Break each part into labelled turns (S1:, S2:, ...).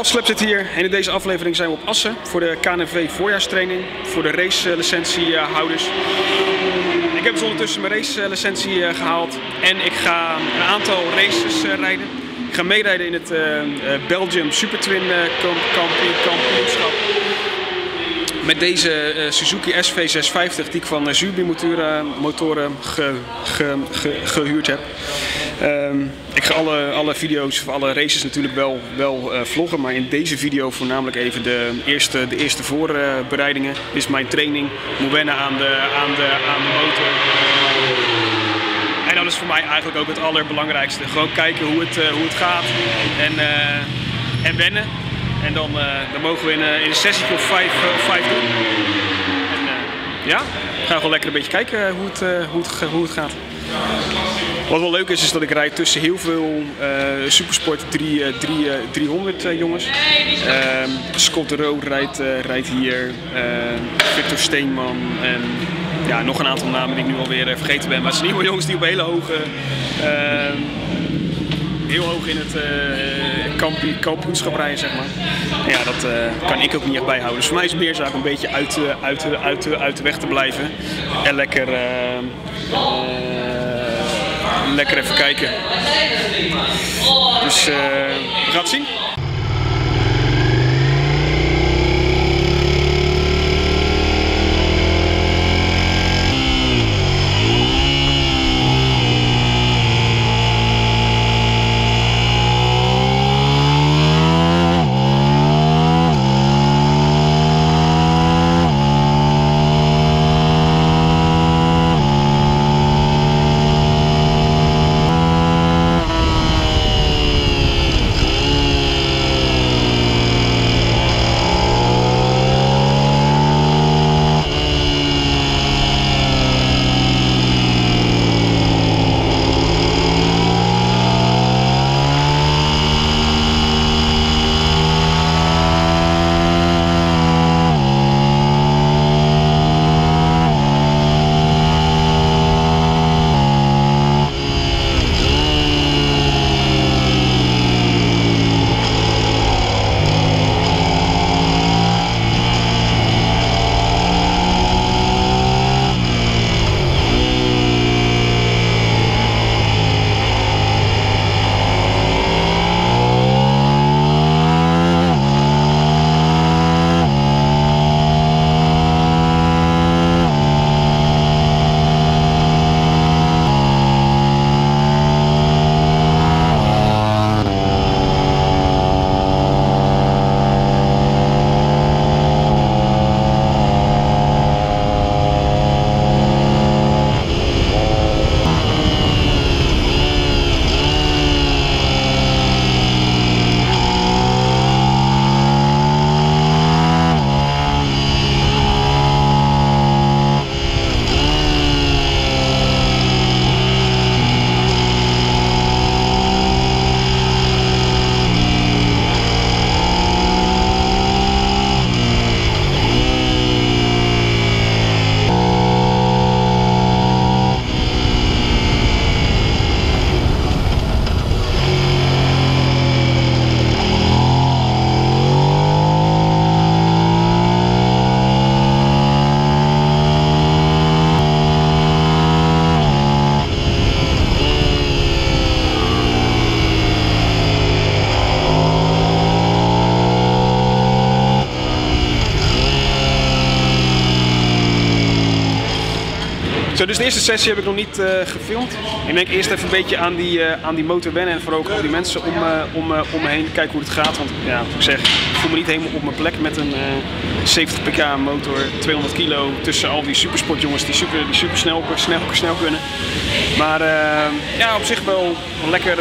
S1: Fastclub zit hier en in deze aflevering zijn we op Assen voor de KNV voorjaarstraining voor de race licentiehouders. Ik heb dus ondertussen mijn race licentie gehaald en ik ga een aantal races rijden. Ik ga meerijden in het Belgium Super Twin kampioenschap. Met deze Suzuki SV650 die ik van Zubi motoren gehuurd heb. Ik ga alle video's van alle races natuurlijk wel vloggen, maar in deze video voornamelijk even de eerste voorbereidingen. Dit is mijn training, ik moet wennen aan de motor. En dat is voor mij eigenlijk ook het allerbelangrijkste. Gewoon kijken hoe het gaat en wennen. En dan mogen we in een sessie of vijf doen. En ja, we gaan gewoon lekker een beetje kijken hoe het gaat. Wat wel leuk is dat ik rijd tussen heel veel Supersport 300 jongens. Scott de Roo rijdt hier, Victor Steenman en ja, nog een aantal namen die ik nu alweer vergeten ben. Maar het zijn nieuwe jongens die op hele heel hoog in het kampioenschap rijden, zeg maar. En ja, dat kan ik ook niet echt bijhouden. Dus voor mij is het meer zaak een beetje uit de weg te blijven. En lekker even kijken. Dus we gaan het zien. Zo, dus de eerste sessie heb ik nog niet gefilmd. Ik denk eerst even een beetje aan die motor wennen en vooral ook al die mensen om me heen kijken hoe het gaat. Want ja, wat ik zeg, ik voel me niet helemaal op mijn plek met een 70 pk motor, 200 kilo tussen al die supersportjongens die super snel kunnen. Maar ja, op zich wel lekker.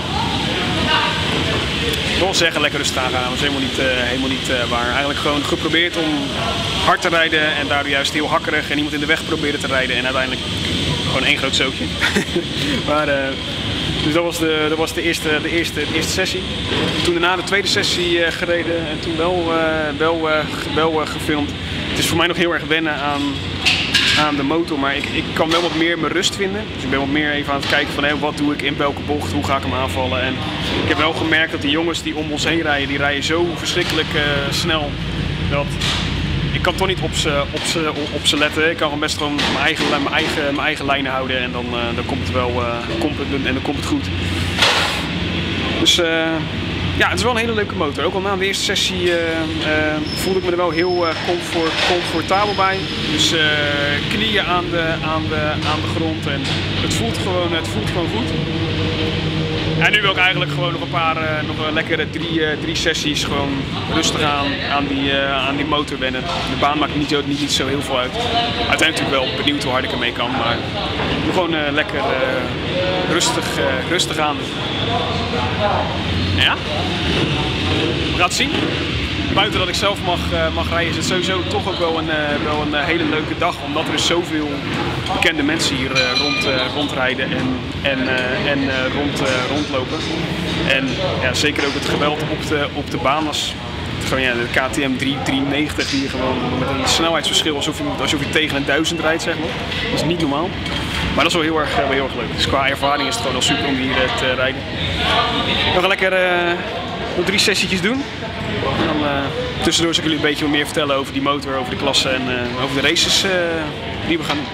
S1: Ik wil zeggen lekker rustig aangaan, dat was helemaal niet waar. Eigenlijk gewoon geprobeerd om hard te rijden en daardoor juist heel hakkerig en iemand in de weg proberen te rijden en uiteindelijk gewoon één groot zootje. Maar dus dat was de eerste sessie. Toen daarna de tweede sessie gereden en toen wel gefilmd. Het is voor mij nog heel erg wennen aan de motor, maar ik kan wel wat meer mijn rust vinden. Dus ik ben wat meer even aan het kijken van wat doe ik in welke bocht, hoe ga ik hem aanvallen. En ik heb wel gemerkt dat die jongens die om ons heen rijden, die rijden zo verschrikkelijk snel dat ik kan toch niet op ze letten. Ik kan gewoon best gewoon mijn eigen lijnen houden en dan komt het wel dan komt het goed. Dus ja, het is wel een hele leuke motor. Ook al na de eerste sessie voelde ik me er wel heel comfortabel bij. Dus knieën aan de grond en het voelt gewoon goed. En nu wil ik eigenlijk gewoon nog nog een lekkere drie sessies gewoon rustig aan die motor wennen. De baan maakt niet zo heel veel uit. Uiteindelijk natuurlijk wel benieuwd hoe hard ik ermee kan, maar ik wil gewoon lekker rustig aan. Ja, we gaan het zien. Buiten dat ik zelf mag rijden is het sowieso toch ook wel een hele leuke dag. Omdat er dus zoveel bekende mensen hier rondrijden en rondlopen. En ja, zeker ook het geweld op de baan als gewoon, ja, de KTM 390 die gewoon met een snelheidsverschil alsof je tegen een 1000 rijdt, zeg maar. Dat is niet normaal. Maar dat is wel heel erg leuk. Dus qua ervaring is het gewoon al super om hier te rijden. We gaan lekker nog 3 sessietjes doen. En dan tussendoor zal ik jullie een beetje meer vertellen over die motor, over de klasse en over de races die we gaan doen.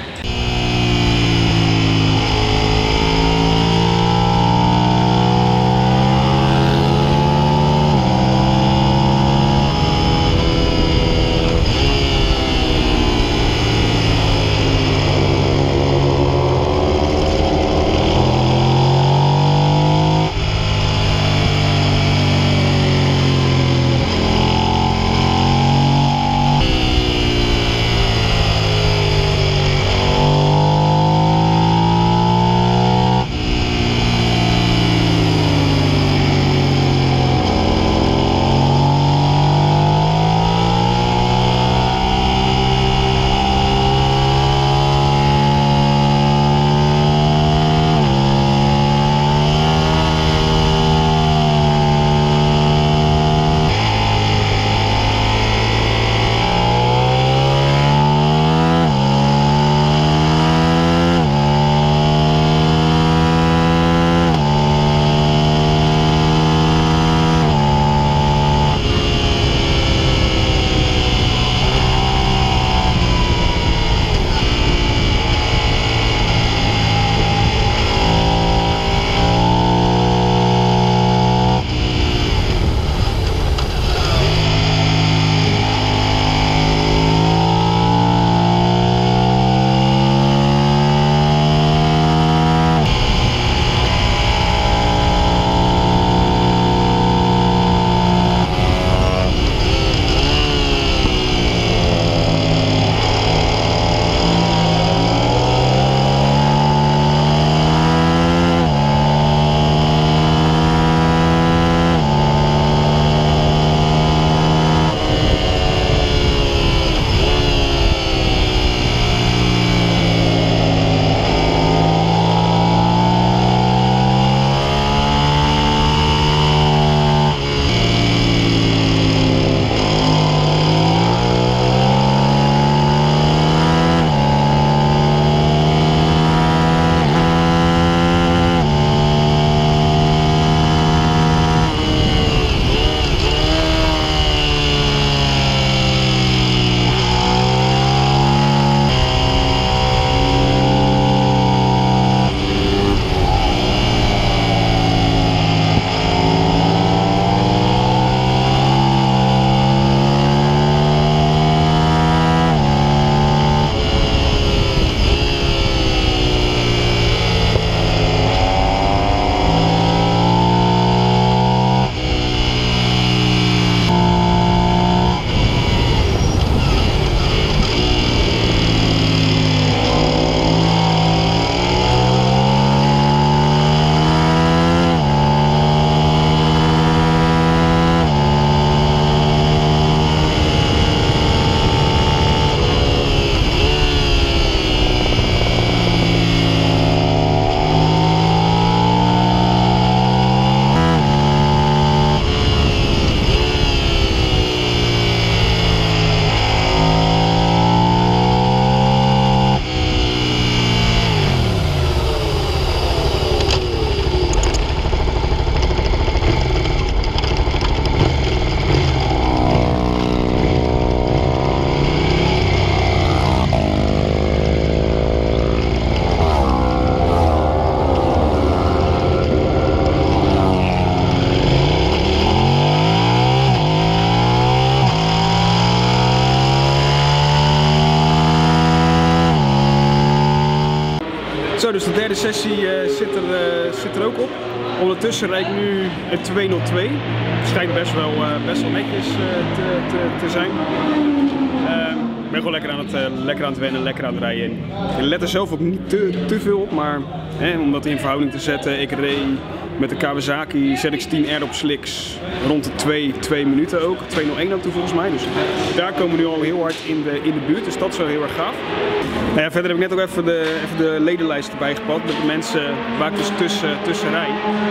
S1: Zo, dus de derde sessie zit er ook op. Ondertussen rijd ik nu een 2:02. Het schijnt best wel netjes te zijn. Ik ben gewoon lekker aan het wennen, lekker aan het rijden. Ik let er zelf ook niet te veel op, maar om dat in verhouding te zetten. Ik reed met de Kawasaki ZX-10R op slicks rond de 2 minuten ook. 2:01 ook toen volgens mij. Dus daar komen we nu al heel hard in de buurt, dus dat is wel heel erg gaaf. Nou ja, verder heb ik net ook even de ledenlijst erbij gepakt met de mensen waar ik dus tussen rijd.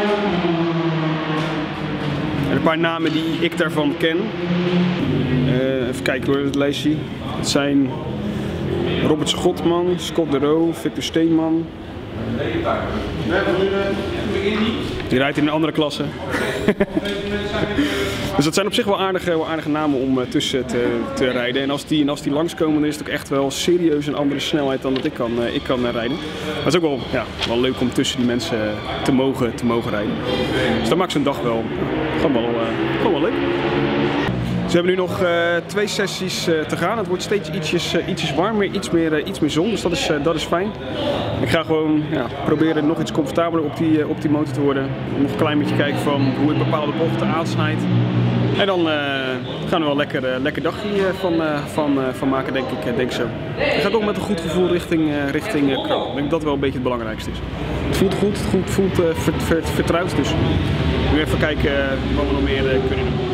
S1: En een paar namen die ik daarvan ken. Even kijken hoor, het lijstje. Het zijn Robert Schotman, Scott de Roo, Victor Steenman. Die rijdt in een andere klasse. Dus dat zijn op zich wel aardige namen om tussen te rijden. En als die langskomen, dan is het ook echt wel serieus een andere snelheid dan dat ik kan rijden. Maar het is ook wel leuk om tussen die mensen te mogen rijden. Dus dat maakt zo'n dag wel gewoon wel leuk. Dus we hebben nu nog 2 sessies te gaan. Het wordt steeds ietsjes warmer, iets meer zon, dus dat is fijn. Ik ga gewoon proberen nog iets comfortabeler op die motor te worden. Nog een klein beetje kijken van hoe ik bepaalde bochten aansnijd. En dan gaan we wel lekker dagje van maken, denk ik zo. Ik ga ook met een goed gevoel richting Kroon. Ik denk dat dat wel een beetje het belangrijkste is. Het voelt goed, het voelt vertrouwd, dus nu even kijken wat we nog meer kunnen doen.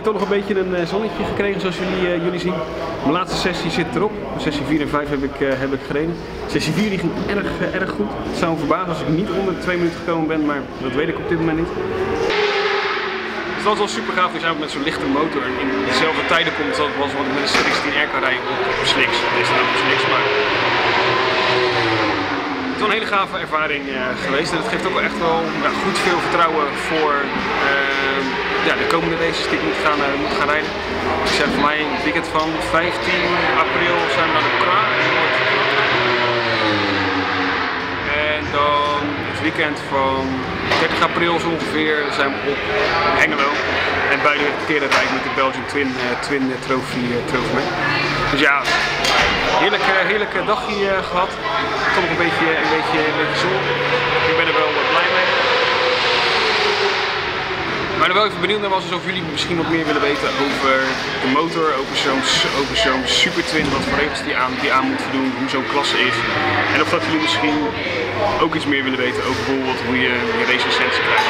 S1: toch nog een beetje een zonnetje gekregen zoals jullie zien. Mijn laatste sessie zit erop. Sessie 4 en 5 heb ik gereden. Sessie 4 die ging erg goed. Het zou me verbazen als ik niet onder de 2 minuten gekomen ben, maar dat weet ik op dit moment niet. Dus dat was wel super gaaf, dus eigenlijk met zo'n lichte motor en in dezelfde tijden komt als wat ik met een CX-10R kan rijden op slicks. Deze staat op slicks, maar het is wel een hele gave ervaring geweest en het geeft ook wel echt wel goed veel vertrouwen voor de komende races die ik moet gaan rijden. Ik zeg voor mij het weekend van 15 april zijn we naar de Praag. En dan het weekend van 30 april zo ongeveer zijn we op Hengelo. En beide keren rijd ik met de Belgian Twin Trophy mee. Dus ja, heerlijke dagje gehad. Toch nog een beetje zon. Ik ben er wel blij mee. Maar er wel even benieuwd naar was of jullie misschien wat meer willen weten over de motor, over zo'n Super Twin, wat voor regels die aan moet voldoen, hoe zo'n klasse is. En of dat jullie misschien ook iets meer willen weten over bijvoorbeeld hoe je racelicentie krijgt.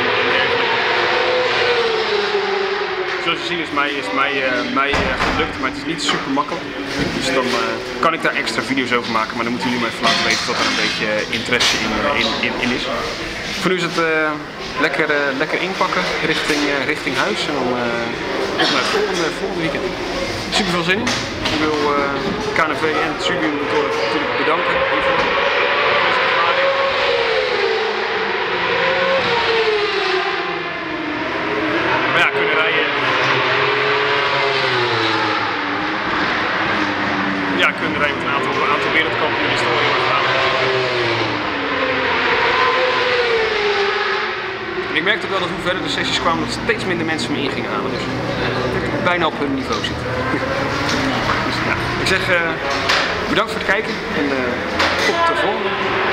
S1: Zoals je ziet is mij gelukt, maar het is niet super makkelijk. Dus dan kan ik daar extra video's over maken, maar dan moeten jullie me even laten weten dat er een beetje interesse in is. Voor nu is het lekker inpakken richting huis en dan naar het volgende weekend. Super veel zin in. Ik wil KNV en het Subium natuurlijk bedanken. Maar ja, kunnen rijden. Ja, kunnen rijden met een aantal wereldkampioenen historie gaan. En ik merkte ook wel dat hoe verder de sessies kwamen, dat steeds minder mensen me in gingen halen. Dus ik ik bijna op hun niveau zit. Dus ja, ik zeg bedankt voor het kijken en tot de volgende.